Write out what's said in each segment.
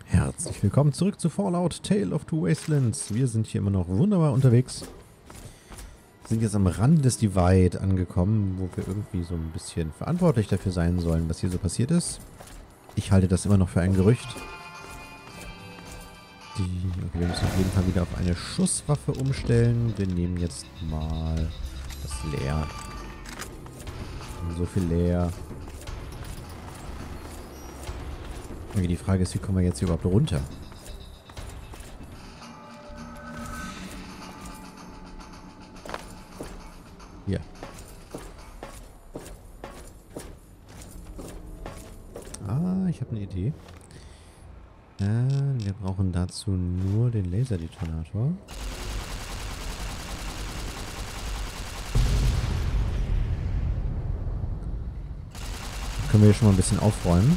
Herzlich willkommen zurück zu Fallout Tale of Two Wastelands. Wir sind hier immer noch wunderbar unterwegs. Sind jetzt am Rand des Divide angekommen, wo wir irgendwie so ein bisschen verantwortlich dafür sein sollen, was hier so passiert ist. Ich halte das immer noch für ein Gerücht. Okay, wir müssen auf jeden Fall wieder auf eine Schusswaffe umstellen. Wir nehmen jetzt mal das leer. So viel leer. Okay, die Frage ist, wie kommen wir jetzt hier überhaupt runter? Hier. Ah, ich habe eine Idee. Wir brauchen dazu nur den Laserdetonator. Können wir hier schon mal ein bisschen aufräumen.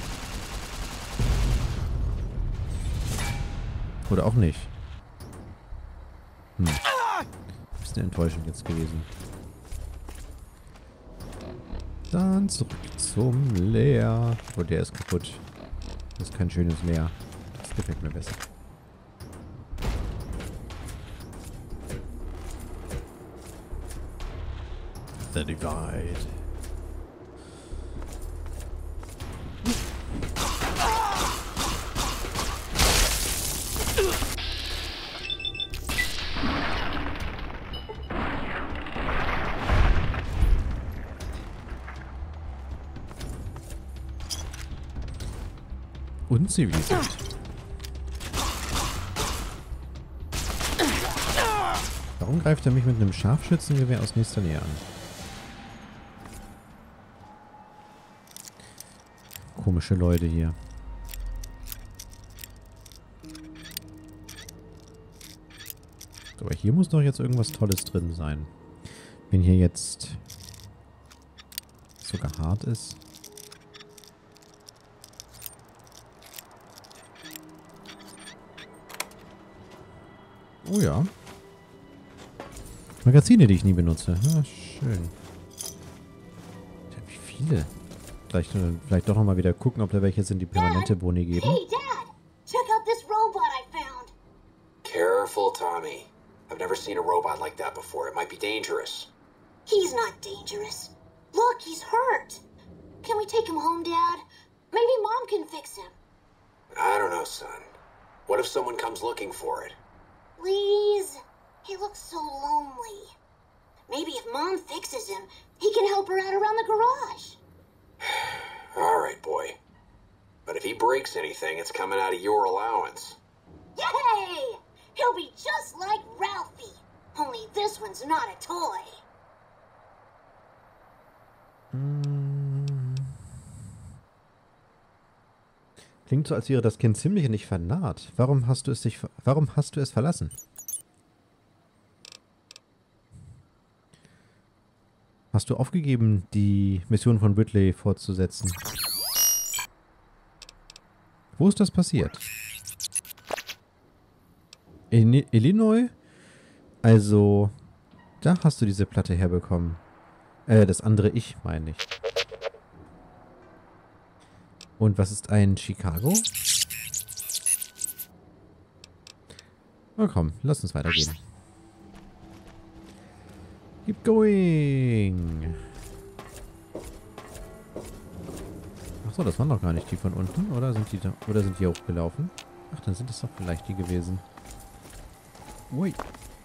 Oder auch nicht. Bisschen enttäuschend jetzt gewesen. Dann zurück zum Leer. Oh, der ist kaputt. Das ist kein schönes Leer. Das gefällt mir besser. The Divide. Unzivilisiert. Warum greift er mich mit einem Scharfschützengewehr aus nächster Nähe an? Komische Leute hier. So, aber hier muss doch jetzt irgendwas Tolles drin sein. Wenn hier jetzt sogar hart ist. Oh ja. Magazine, die ich nie benutze. Ah, schön. Ja, wie viele? Vielleicht doch nochmal wieder gucken, ob da welche sind, die permanente Boni geben. Hey, Dad! Check out this robot I found! Careful, Tommy. I've never seen a robot like that before. It might be dangerous. He's not dangerous. Look, he's hurt. Can we take him home, Dad? Maybe Mom can fix him. I don't know, son. What if someone comes looking for it? Please? He looks so lonely. Maybe if Mom fixes him, he can help her out around the garage. All right, boy. But if he breaks anything, it's coming out of your allowance. Yay! He'll be just like Ralphie. Only this one's not a toy. Klingt so, als wäre das Kind ziemlich in dich vernarrt. Warum hast du es verlassen? Hast du aufgegeben, die Mission von Ridley fortzusetzen? Wo ist das passiert? In Illinois? Also, da hast du diese Platte herbekommen. Das andere Ich, meine ich. Und was ist ein Chicago? Na komm, lass uns weitergehen. Keep going. Achso, das waren doch gar nicht die von unten, oder sind die hochgelaufen? Ach, dann sind es doch vielleicht die gewesen. Ui.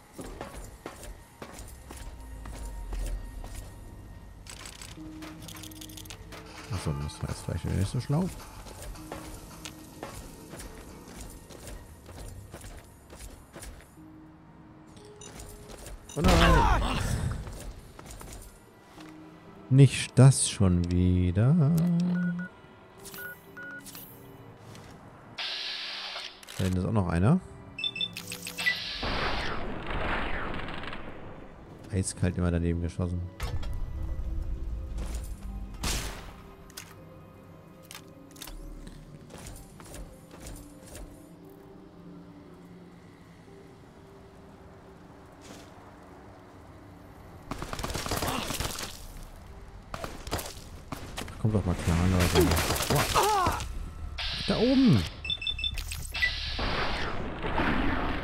Achso, das war jetzt vielleicht nicht so schlau. Oh nein! Nicht das schon wieder. Da hinten ist auch noch einer. Eiskalt immer daneben geschossen. Kommt doch mal klar, Leute. Oh. Da oben!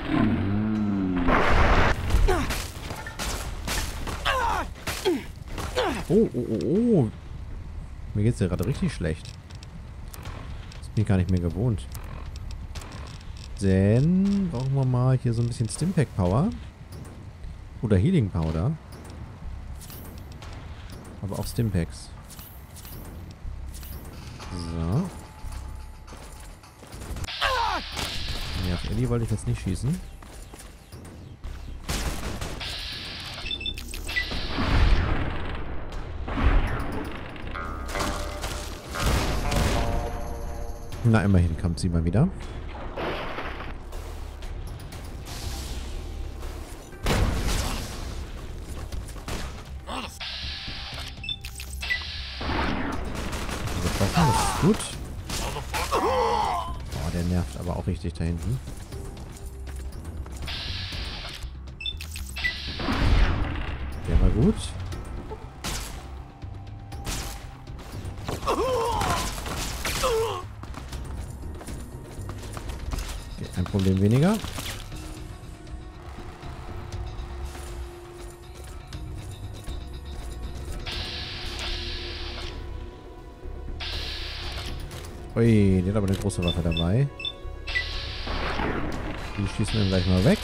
Oh, oh, oh, oh. Mir geht's ja gerade richtig schlecht. Das bin ich gar nicht mehr gewohnt. Denn brauchen wir mal hier so ein bisschen Stimpack Power. Oder Healing Powder. Aber auch Stimpaks. So. Ja, auf Ellie wollte ich jetzt nicht schießen. Na, immerhin kommt sie mal wieder. Das ist gut. Oh, der nervt aber auch richtig da hinten. Der war gut. Okay, ein Problem weniger. Ui, die hat aber eine große Waffe dabei. Die schießen wir gleich mal weg.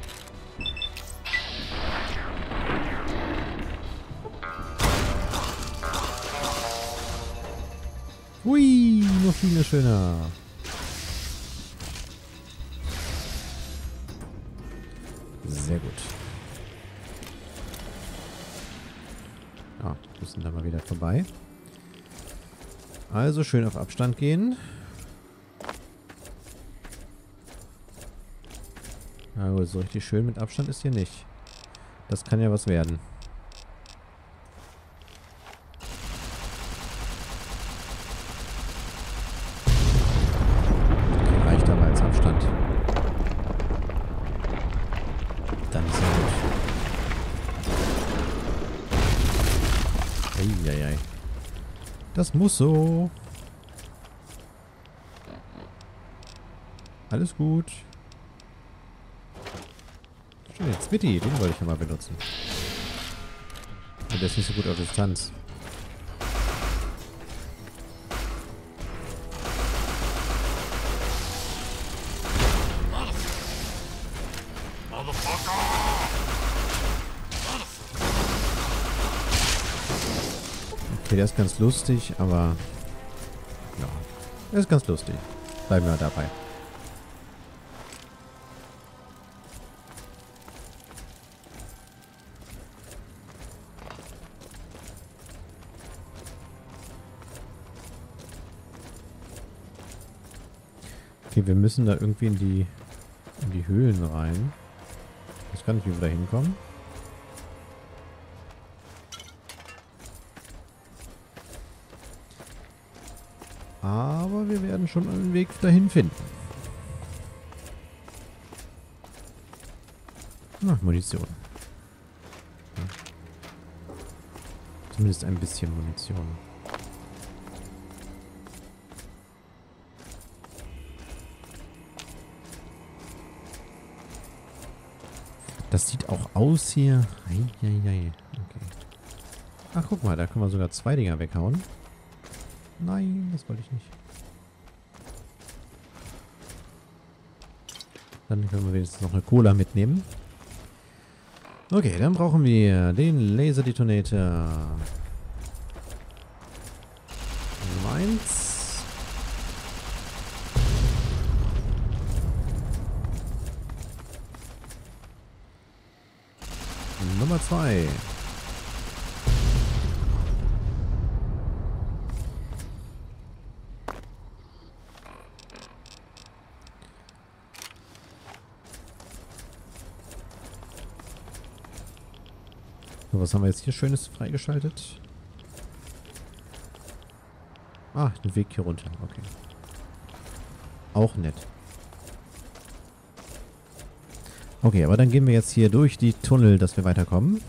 Hui, nur viel schöner. Sehr gut. Ja, müssen da mal wieder vorbei. Also schön auf Abstand gehen. Na gut, so richtig schön mit Abstand ist hier nicht. Das kann ja was werden. Okay, reicht aber als Abstand. Dann ist er gut. Eieiei. Das muss so. Alles gut. Schön, den Smitty, den wollte ich ja mal benutzen. Und der ist nicht so gut auf Distanz. Okay, der ist ganz lustig, aber ja, er ist ganz lustig. Bleiben wir dabei. Okay, wir müssen da irgendwie in die Höhlen rein. Ich weiß gar nicht, wie wir da hinkommen. Aber wir werden schon einen Weg dahin finden. Ach, Munition. Ja. Zumindest ein bisschen Munition. Das sieht auch aus hier. Eieiei. Okay. Ach, guck mal, da können wir sogar 2 Dinger weghauen. Nein, das wollte ich nicht. Dann können wir wenigstens noch eine Cola mitnehmen. Okay, dann brauchen wir den Laserdetonator. Nummer 1. Nummer 2. So, was haben wir jetzt hier Schönes freigeschaltet? Ah, den Weg hier runter. Okay. Auch nett. Okay, aber dann gehen wir jetzt hier durch die Tunnel, dass wir weiterkommen.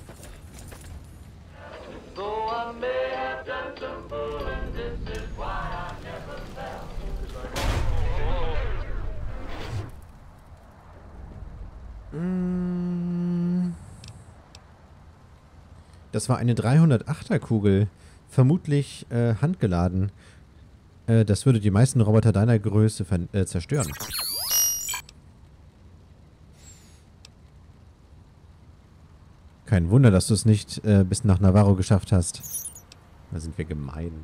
Das war eine 308er Kugel. Vermutlich handgeladen. Das würde die meisten Roboter deiner Größe zerstören. Kein Wunder, dass du es nicht bis nach Navarro geschafft hast. Da sind wir gemein.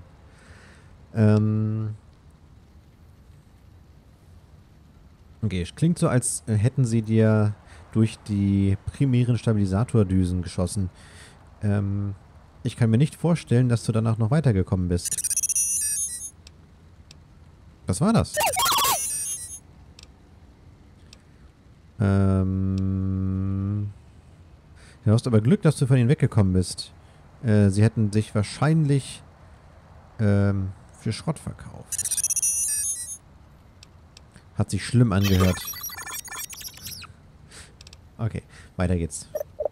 Okay, es klingt so, als hätten sie dir durch die primären Stabilisatordüsen geschossen. Ich kann mir nicht vorstellen, dass du danach noch weitergekommen bist. Was war das? Du hast aber Glück, dass du von ihnen weggekommen bist. Sie hätten sich wahrscheinlich für Schrott verkauft. Hat sich schlimm angehört. Okay, weiter geht's.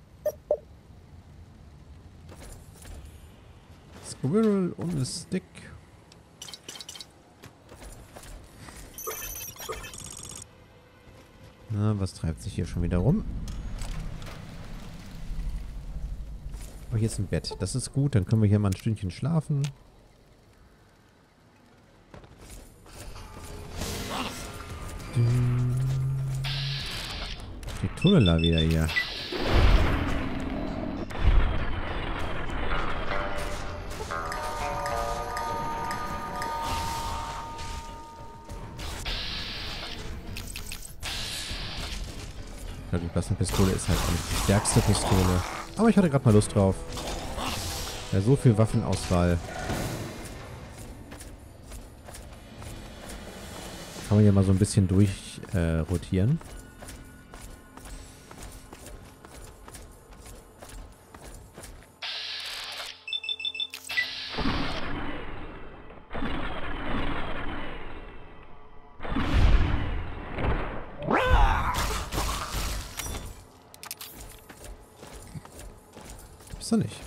Squirrel und ein Stick. Na, was treibt sich hier schon wieder rum? Oh, hier ist ein Bett. Das ist gut. Dann können wir hier mal ein Stündchen schlafen. Die Tunnela wieder hier. Die Plastenpistole ist halt auch nicht die stärkste Pistole. Aber ich hatte gerade mal Lust drauf. Ja, so viel Waffenauswahl. Kann man hier mal so ein bisschen durchrotieren. Ist er nicht.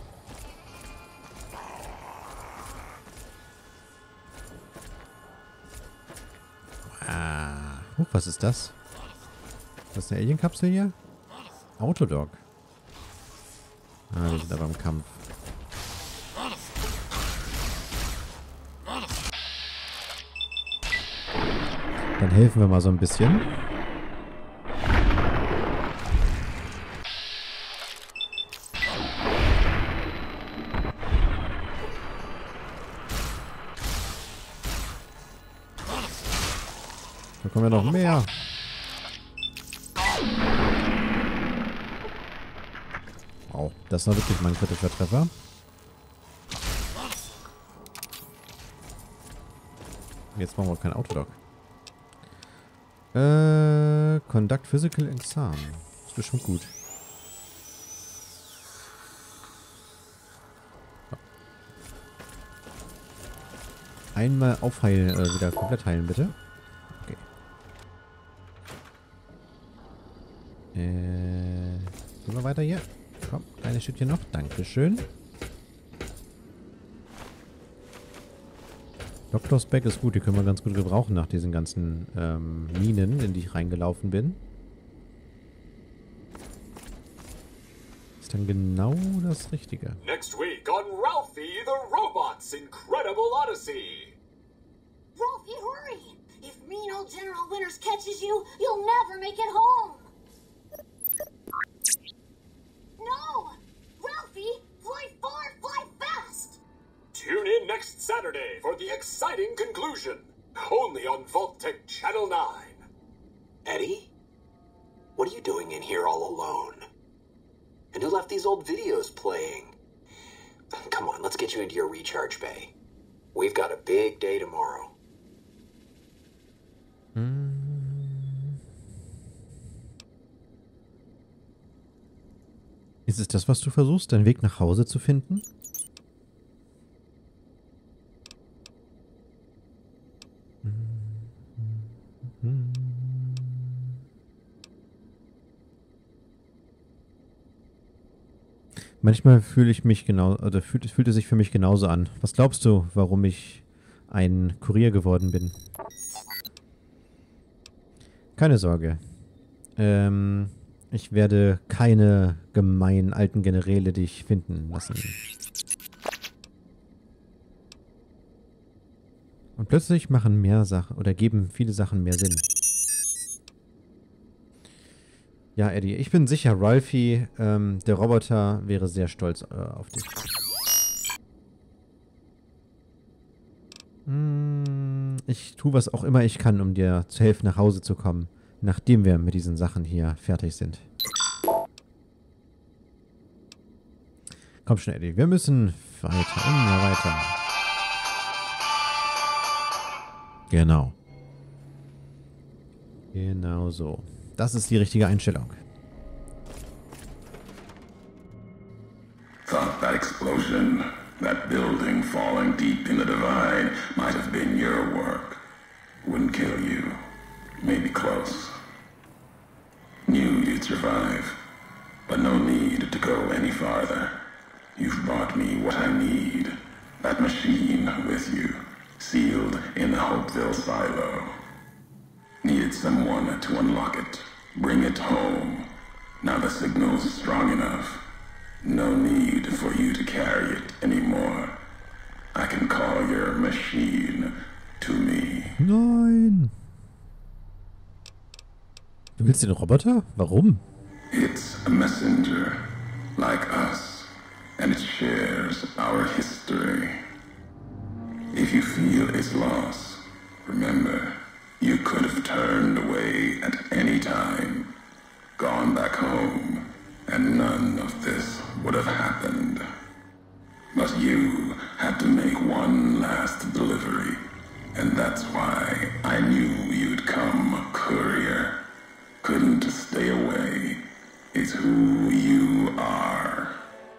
Was ist das? Das ist eine Alien-Kapsel hier? Autodog. Ah, wir sind aber im Kampf. Dann helfen wir mal so ein bisschen. Da kommen ja noch mehr. Oh, das war wirklich mein kritischer Treffer. Jetzt brauchen wir kein Autodoc. Conduct Physical Exam. Das ist bestimmt gut. Einmal aufheilen, wieder komplett heilen, bitte. Okay. Gehen wir weiter hier. Komm, kleines Stückchen noch. Dankeschön. Doctor's Bag ist gut. Die können wir ganz gut gebrauchen nach diesen ganzen Minen, in die ich reingelaufen bin. Ist dann genau das Richtige. Next week on Ralphie the Robot's Incredible Odyssey. Ralphie, hurry! If mean old General Winters catches you, you'll never make it home! No! Ralphie, fly far, fly fast! Tune in next Saturday for the exciting conclusion. Only on Vault-Tec Channel 9. Eddie? What are you doing in here all alone? And who left these old videos playing? Come on, let's get you into your recharge bay. We've got a big day tomorrow. Ist es das, was du versuchst, deinen Weg nach Hause zu finden? Manchmal fühle ich mich genau, oder fühlt es sich für mich genauso an. Was glaubst du, warum ich ein Kurier geworden bin? Keine Sorge. Ich werde keine gemeinen alten Generäle dich finden lassen. Und plötzlich machen mehr Sachen oder geben viele Sachen mehr Sinn. Ja, Eddie, ich bin sicher, Ralphie, der Roboter, wäre sehr stolz auf dich. Ich tue, was auch immer ich kann, um dir zu helfen, nach Hause zu kommen, nachdem wir mit diesen Sachen hier fertig sind. Komm schon, Eddie, wir müssen weiter, immer weiter. Genau. Genau so. Das ist die richtige Einstellung. Thought that explosion, that building falling deep in the divide, might have been your work. Wouldn't kill you. Maybe close. Knew you'd survive. But no need to go any farther. You've brought me what I need. That machine with you, sealed in the Hopeville silo. Needed someone to unlock it. Bring it home. Now the signal's strong enough. No need for you to carry it anymore. I can call your machine to me. Nein. Du willst den Roboter? Warum? It's a messenger, like us, and it shares our history. If you feel its loss, remember, you could have turned away at any time, gone back home, and none of this would have happened. But you had to make one last delivery, and that's why I knew you'd come, courier. Couldn't stay away. It's who you are.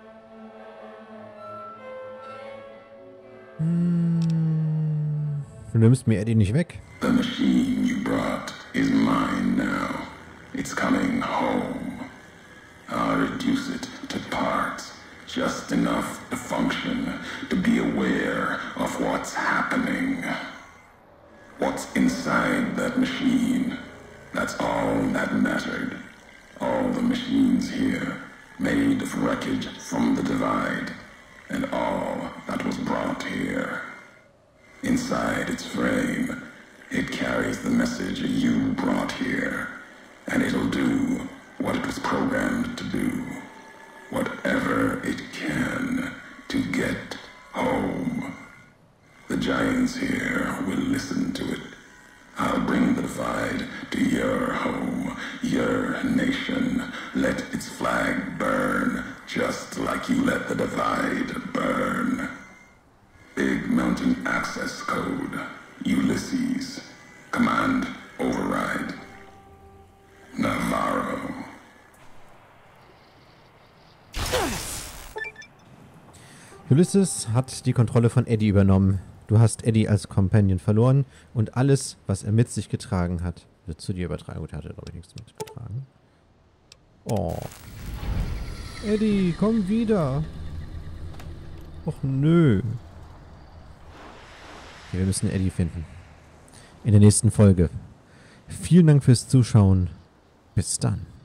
Du nimmst mir Eddie nicht weg. The machine you brought is mine now. It's coming home. I'll reduce it to parts, just enough to function, to be aware of what's happening. What's inside that machine, that's all that mattered. All the machines here, made of wreckage from the divide, and all that was brought here. Inside its frame, it carries the message you brought here, and it'll do what it was programmed to do. Whatever it can to get home. The giants here will listen to it. I'll bring the divide to your home, your nation. Let its flag burn, just like you let the divide burn. Big Mountain Access Code, Ulysses. Command override. Navarro. Ulysses hat die Kontrolle von Eddie übernommen. Du hast Eddie als Companion verloren und alles, was er mit sich getragen hat, wird zu dir übertragen. Gut, er hatte, glaube ich, nichts mitgetragen. Oh. Eddie, komm wieder. Och, nö. Okay, wir müssen Eddie finden. In der nächsten Folge. Vielen Dank fürs Zuschauen. Bis dann.